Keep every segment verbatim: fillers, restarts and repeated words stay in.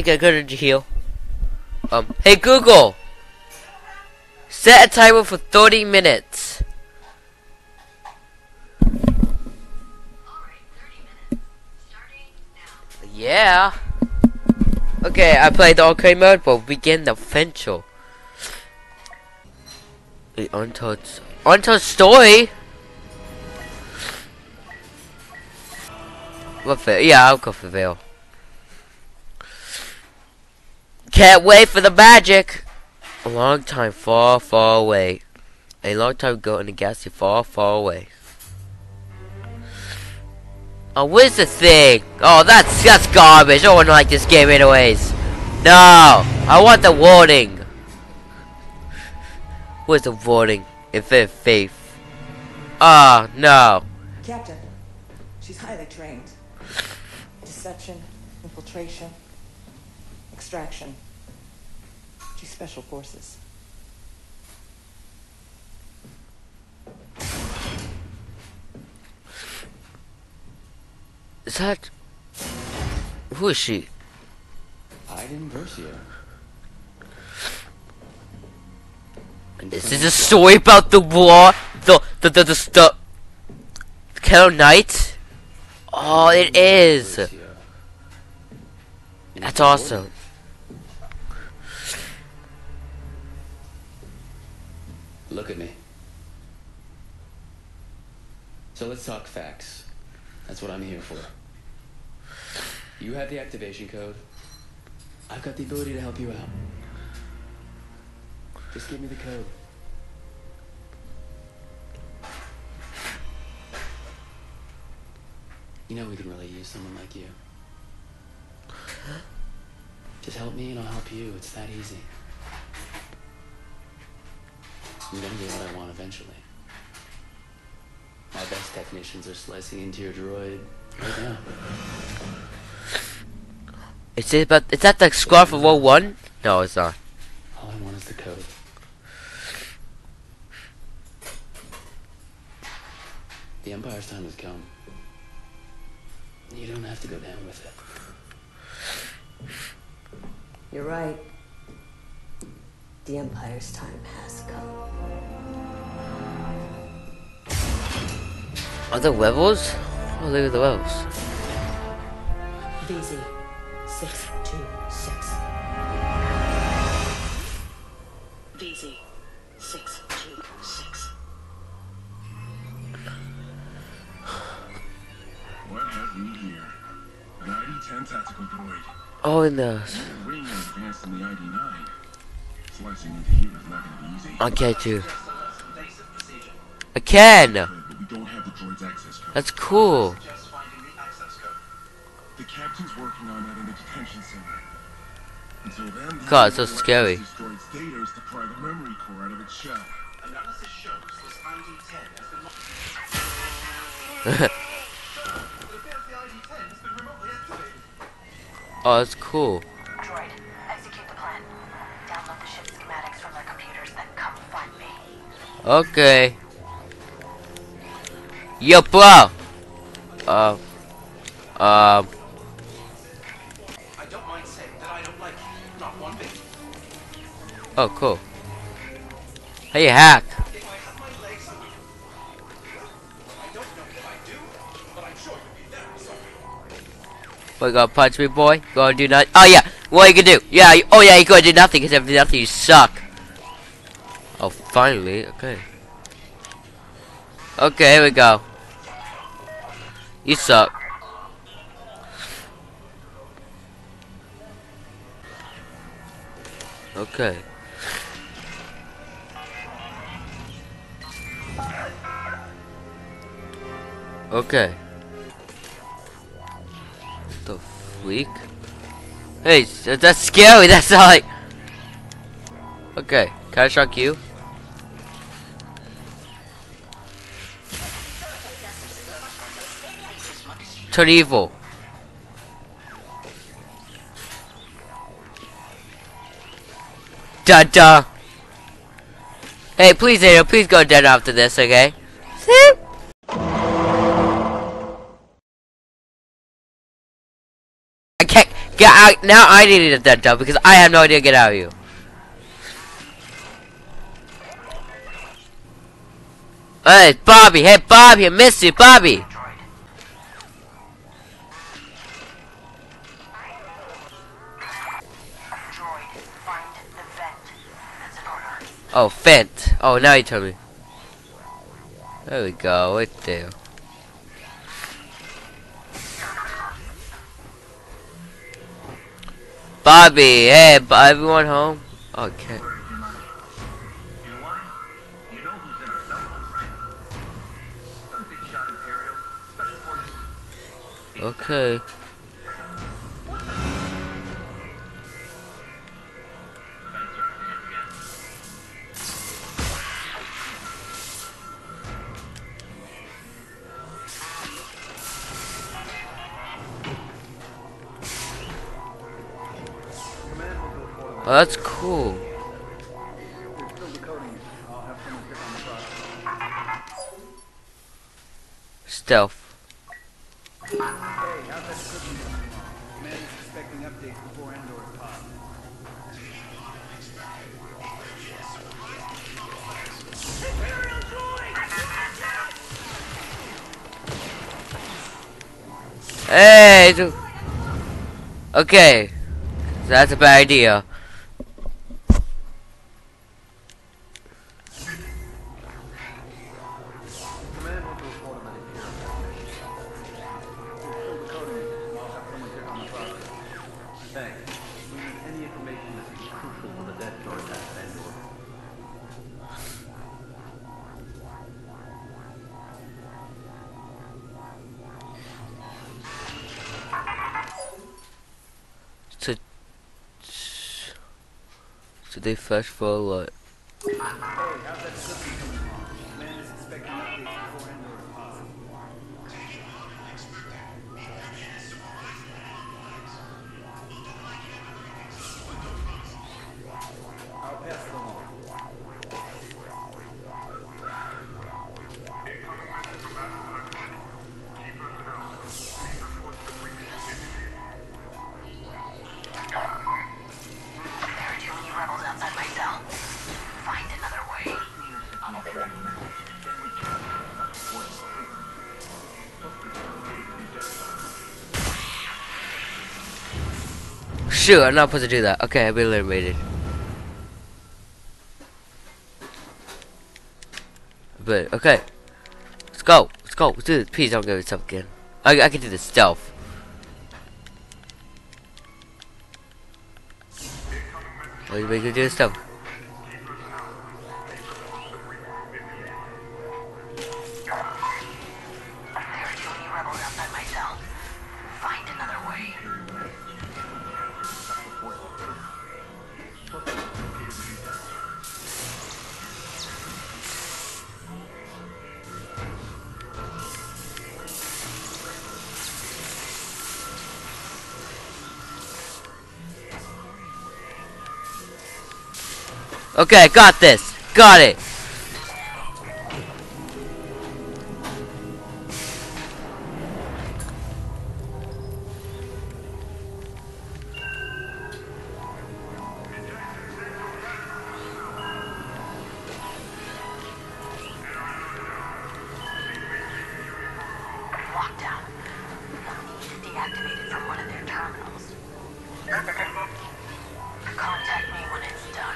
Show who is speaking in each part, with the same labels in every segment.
Speaker 1: think I couldn't heal. Um, hey Google! Set a timer for thirty minutes. Yeah. Okay, I played the arcade mode, but begin the adventure. The untold, untold story. What Veil? Yeah, I'll go for Veil. Can't wait for the magic. A long time far, far away. A long time ago in a galaxy far, far away. Oh, where's the thing? Oh, that's that's garbage. I wouldn't like this game anyways. No, I want the warning. Where's the warning? Infinite faith. Ah, oh, no.
Speaker 2: Captain, she's highly trained. Deception, infiltration, extraction. She's special forces.
Speaker 1: Is that... Who is she?
Speaker 3: I didn't verse you.
Speaker 1: Is this a story about the war? The... The... The... The... the, the Kettle Knight? Oh, it is! That's awesome.
Speaker 3: Look at me. So let's talk facts. That's what I'm here for. You have the activation code. I've got the ability to help you out. Just give me the code. You know we could really use someone like you. Just help me and I'll help you. It's that easy. I'm gonna get what I want eventually. My best technicians are slicing into your droid right now.
Speaker 1: Is it about... Is that the squad for World One? No, it's not.
Speaker 3: All I want is the code. The Empire's time has come. You don't have to go down with it.
Speaker 4: You're right. The Empire's time has come.
Speaker 1: Are there levels? Oh, look at the levels.
Speaker 4: V Z six two six. V Z six two six.
Speaker 5: What have we here? An I D ten tactical droid.
Speaker 1: Oh, in the...
Speaker 5: Way more advanced than the I D nine. Slicing into here is not going to be easy.
Speaker 1: I can't do. I can!
Speaker 5: But we don't have the droid's access code.
Speaker 1: That's cool.
Speaker 5: The captain's working on that in the detention center. Until then,
Speaker 1: God, it's so scary.
Speaker 5: this droid's data is to pry the memory core out of its shell.
Speaker 6: Analysis shows this I D ten has been the bit of the I D ten has been remotely activated.
Speaker 1: Oh, that's cool.
Speaker 7: Droid, execute the plan. Download the ship's schematics from their computers, then come find me.
Speaker 1: Okay. Yo, bro. Uh. Um.
Speaker 6: I don't mind saying that I don't like you, not one bit.
Speaker 1: Oh, cool. Hey, hack.
Speaker 6: If I had my legs under you, I don't know if I do, but I'm sure you'd be very sorry.
Speaker 1: What, you gonna punch me, boy? You gonna do nothing? Oh, yeah. What you gonna do? Yeah. You, oh, yeah. You gonna do nothing because if you do nothing, you suck. Oh, finally. Okay. Okay, here we go. You suck. Okay. Okay. The freak? Hey, that's scary. That's not like. Okay, can I shock you? Turn evil. Da da. Hey, please, Daniel, please go dead after this, okay? I can't. Get out now. I needed that job because I have no idea. Get out of you. Hey, Bobby. Hey, Bobby. I missed you, Bobby. Oh, vent. Oh, now you tell me. There we go. Right there. Bobby. Hey, everyone home? Okay. Okay. Oh, that's cool. Stealth.
Speaker 6: Hey, how's that cooking coming along? Man is expecting updates before Andor pops.
Speaker 1: Hey! dude. Okay. That's a bad idea.
Speaker 6: Command will report on that here. Still decoding it. I'll have someone check on the process. Thanks. We need any information that is crucial to the Death Star attack at Andor.
Speaker 1: So, so they flash forward.
Speaker 6: Hey, how's that cooking coming along? Man is expecting updates before Andor pops. I'll pass it along.
Speaker 7: There are too many rebels outside my cell. Find another way.
Speaker 1: Shoot, I'm not supposed to do that. Okay, I've been eliminated. But, okay. Let's go. Let's go. Let's do this. Please don't give me stuff again. I, I can do this stealth. What are you making do this stuff?
Speaker 7: There are too many rebels outside my cell. Find another way.
Speaker 1: Okay, got this. Got it.
Speaker 7: Lockdown. Deactivated from one of their terminals. Contact me when it's done.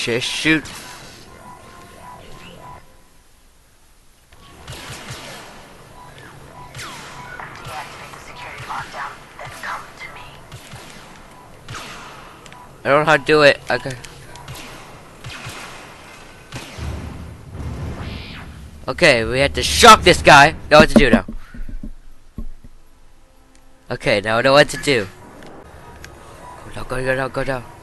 Speaker 1: Just shoot.
Speaker 7: Deactivate the security lockdown, then come to me.
Speaker 1: I don't know how to do it. Okay. Okay, we have to shock this guy. Know what to do now. Okay, now I know what to do. Go down, go down, go down.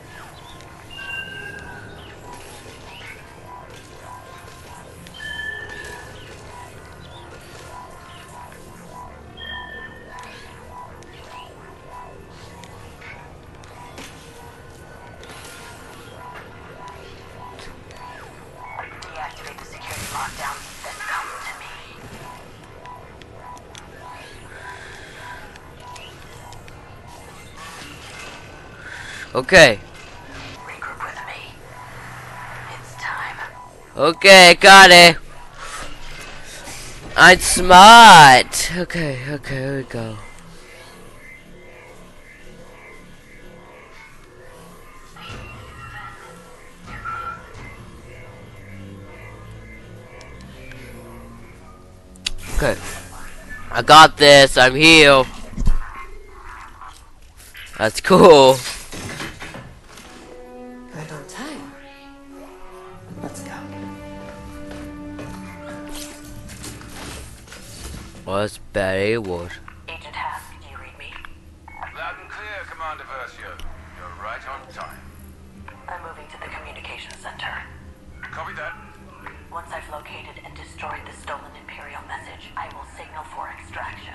Speaker 7: Deactivate the security lockdown, then come to me.
Speaker 1: Okay.
Speaker 7: Regroup with me. It's time.
Speaker 1: Okay, got it. I'm smart. Okay, okay, here we go. Okay. I got this. I'm healed. That's cool.
Speaker 2: Right on time. Let's go.
Speaker 1: What's Betty Wood?
Speaker 7: Agent Hask, do you read me?
Speaker 6: Loud and clear, Commander Versio. You're right on time.
Speaker 7: I'm moving to the communications center.
Speaker 6: Copy that.
Speaker 7: Once I've located and destroyed the stolen Imperial message, I will signal for extraction.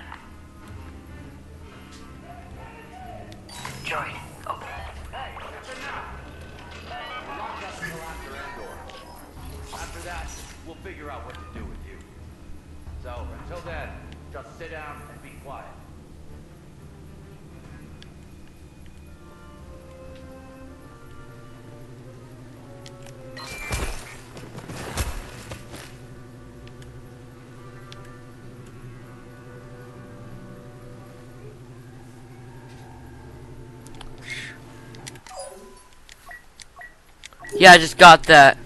Speaker 7: Droid, open.
Speaker 8: After that, we'll figure out what to do with you. So, until then, just sit down and be quiet.
Speaker 1: Yeah, I just got that.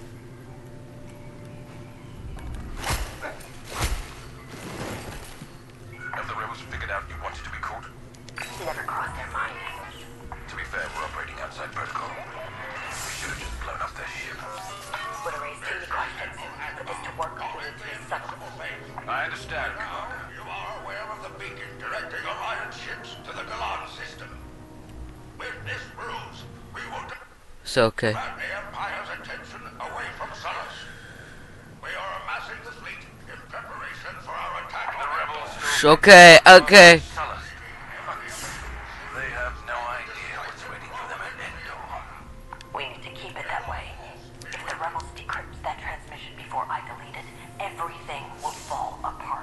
Speaker 6: Have the rebels figured out you wanted to be caught?
Speaker 7: Never crossed their mind.
Speaker 6: To be fair, we're operating outside protocol. We should have just blown up their ship.
Speaker 7: Would have raised too many questions. For this to work, we need to be subtle.
Speaker 6: I understand, Commander.
Speaker 5: You are aware of the beacon directing Alliance ships to the Galan system. With this ruse, we will
Speaker 1: So okay.
Speaker 5: divert the Empire's attention away from Sullus. We are amassing the fleet in preparation for our attack on
Speaker 6: The rebels
Speaker 1: Sh- Okay, okay.
Speaker 6: Sullus. They have no idea what's waiting for them at Endor.
Speaker 7: We need to keep it that way. If the rebels decrypt that transmission before I delete it, everything will fall apart.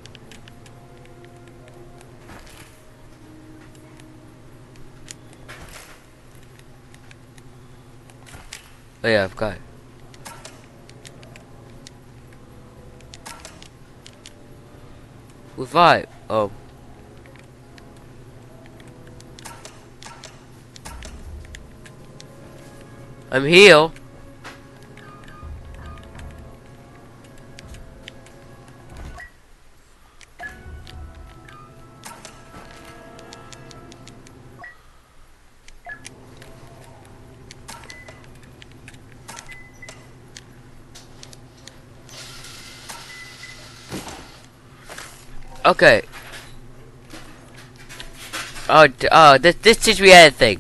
Speaker 1: Oh yeah, I've got it. Revive. Oh. I'm healed. Okay. Oh, d oh, this this teaches me anything.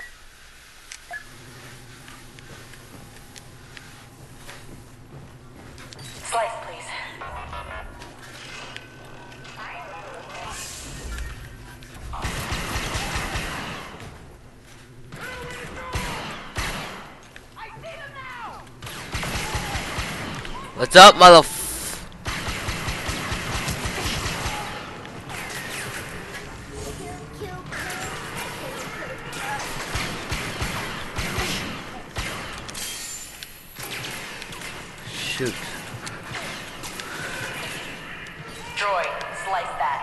Speaker 7: Slice, please.
Speaker 1: What's up, mother? Shoot.
Speaker 7: Droid, slice that.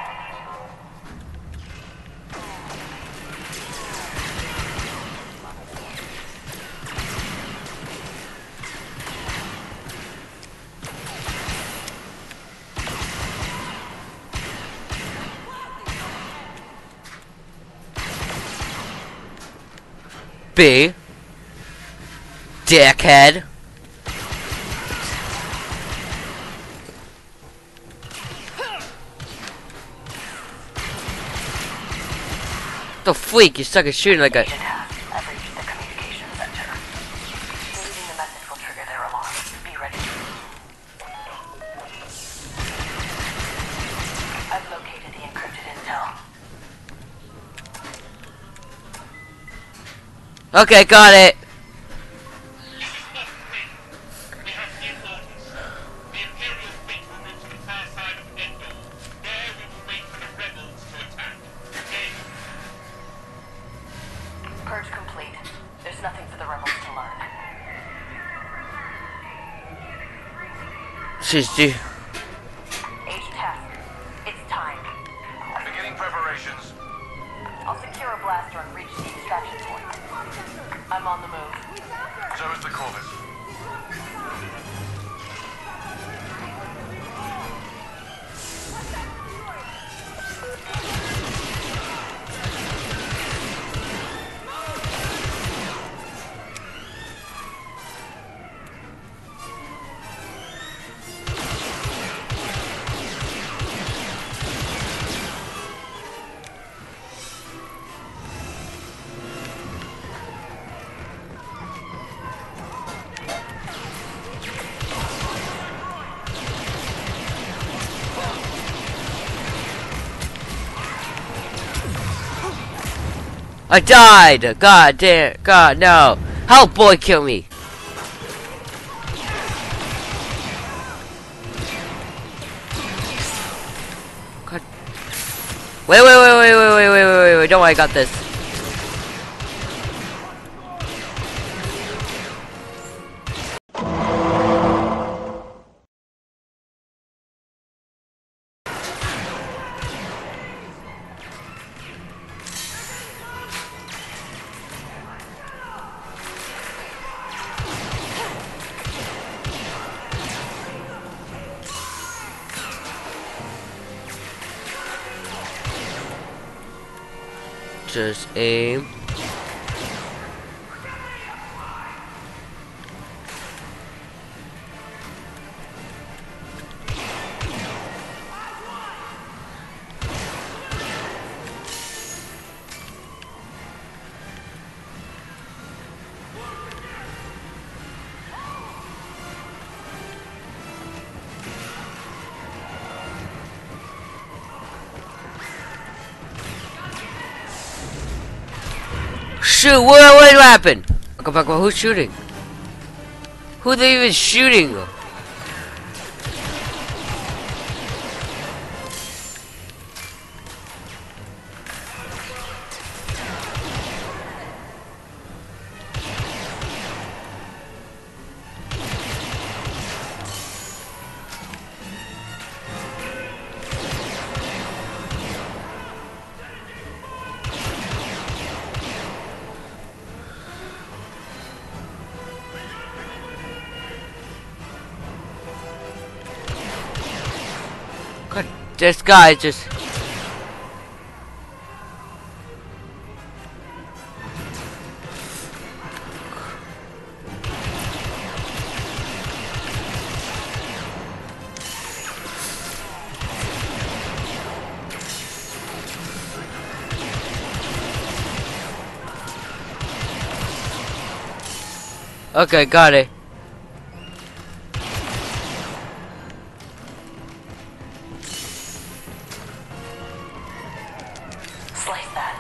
Speaker 1: B. Dickhead. The freak, you suck at shooting like a.
Speaker 7: Agent Half, I've reached the communication center. Receiving the message will trigger their alarm. Be ready. I've located the encrypted intel.
Speaker 1: Okay, got it.
Speaker 5: We have new orders. The Imperial fleet will move to the far side of Endor. There we will wait for the rebels to attack. Okay?
Speaker 7: Purge complete. There's nothing for the rebels to learn.
Speaker 1: She's due.
Speaker 7: Agent Half, it's time.
Speaker 6: Beginning preparations.
Speaker 7: I'll secure a blaster and reach the extraction point. I'm on the move.
Speaker 6: So is the Corvus.
Speaker 1: I died! God damn, God no! Help, boy, kill me! God. Wait, wait, wait, wait, wait, wait, wait, wait, wait, don't worry, I got this. Just aim. Shoot! What, what happened? Go back. Who's shooting? Who are they even shooting? God, this guy just. Okay, got it.
Speaker 7: Slice that.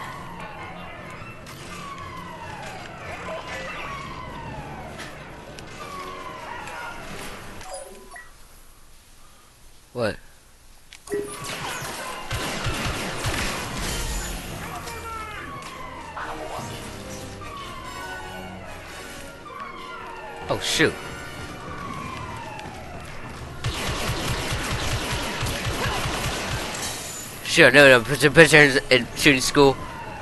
Speaker 1: What? Oh shoot. Sure, no, no, put your pictures in shooting school.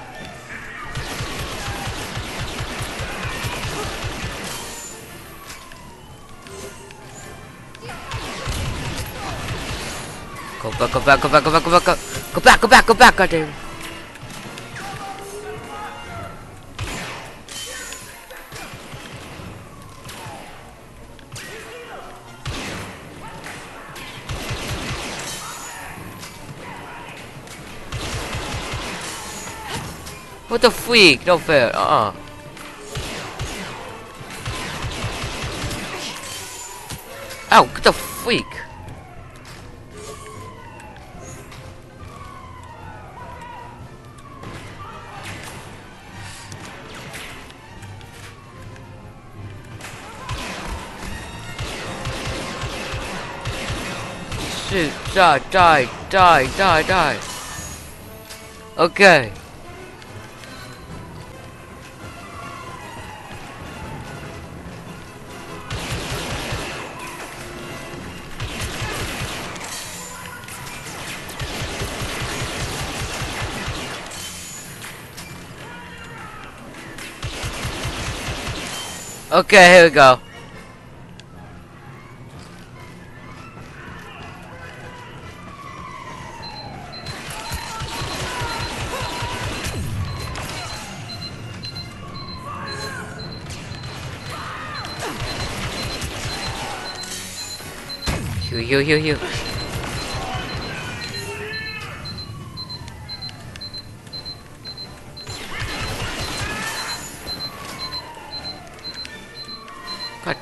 Speaker 1: Go back, go back, go back, go back, go back, go go back, go back, go back, goddamn. What the freak? No fair. Uh-uh. Ow, what the freak? Shoot, die, die, die, die, die. Okay. Okay, here we go. Heal, heal, heal, heal. God.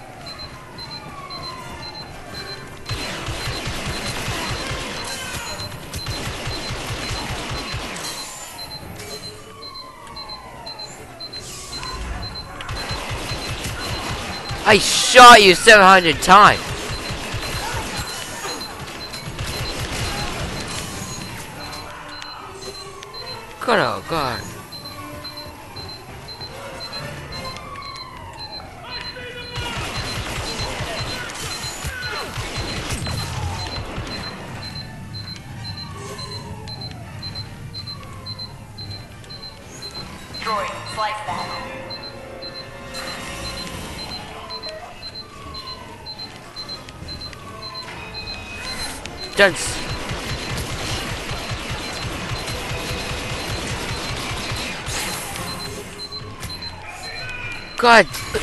Speaker 1: I shot you seven hundred times. God, oh God.
Speaker 7: Droid, slice that.
Speaker 1: Dance. God.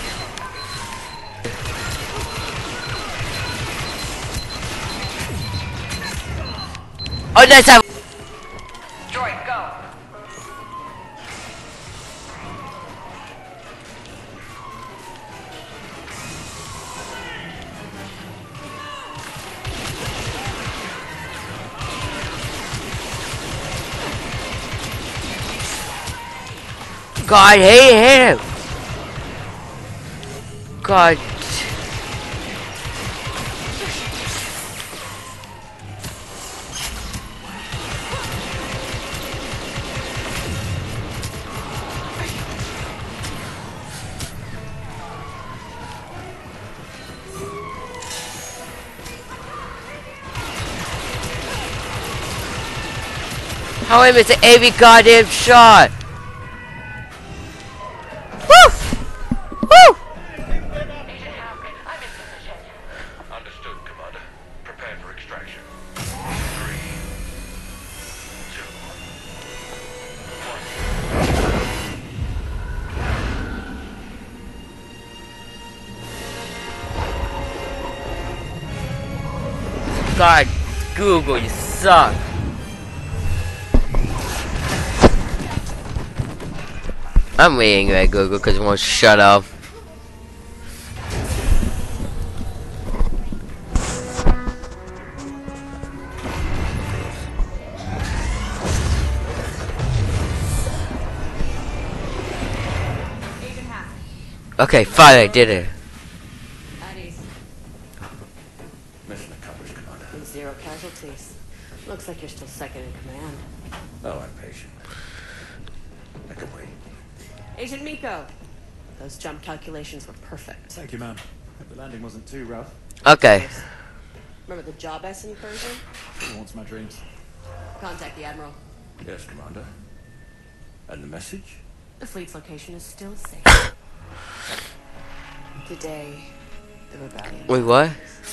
Speaker 1: Oh, next time.
Speaker 7: Droid, go.
Speaker 1: God, hate him. God. How am I missing every goddamn shot? Woo! Woo!
Speaker 8: Understood, Commander. Prepare for extraction. Three, two,
Speaker 1: God, Google, you suck. I'm really angry at Google because it won't shut up. Okay, fine, I did it.
Speaker 4: At ease.
Speaker 8: mission accomplished, Commander.
Speaker 4: Zero casualties. Looks like you're still second in command.
Speaker 8: Oh, I'm patient. I can wait.
Speaker 4: Agent Miko, those jump calculations were perfect.
Speaker 6: Thank you, ma'am. Hope the landing wasn't too rough.
Speaker 1: Okay.
Speaker 4: Remember the job S incursion?
Speaker 6: Who wants my dreams?
Speaker 4: Contact the Admiral.
Speaker 8: Yes, Commander. And the message?
Speaker 4: The fleet's location is still safe. Today, the rebellion.
Speaker 1: Wait, what?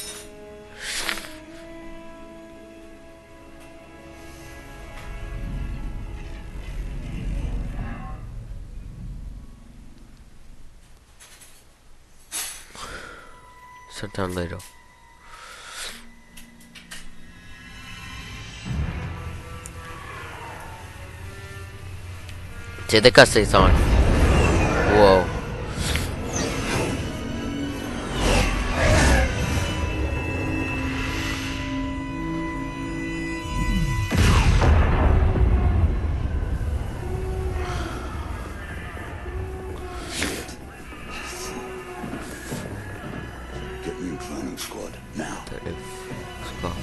Speaker 1: Sometime later. Dude, the cutscene's on. Whoa.
Speaker 9: Get me in planning squad now.
Speaker 1: Squad.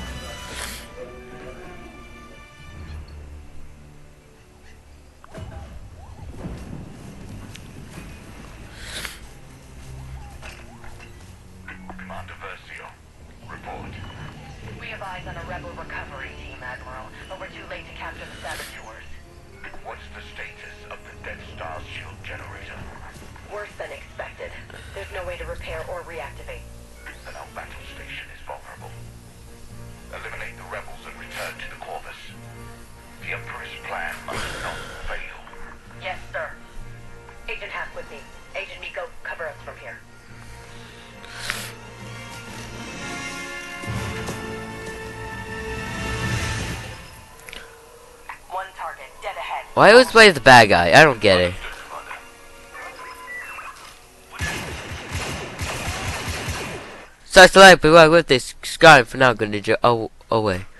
Speaker 5: Commander Versio, report.
Speaker 7: We have eyes on a rebel recovery team, Admiral, but we're too late to capture the saboteurs.
Speaker 5: What's the status of the Death Star's shield generator?
Speaker 7: Worse than expected. There's no way to repair or reactivate.
Speaker 5: Then our battle station is vulnerable. Eliminate the rebels and return to the Corvus. The Emperor's plan must not fail.
Speaker 7: Yes, sir. Agent Hack with me. Agent Miko, cover us from here. One target, dead ahead.
Speaker 1: Why always play the bad guy? I don't get it. So I select, but with this Sky for now, gonna ninja. Oh, away.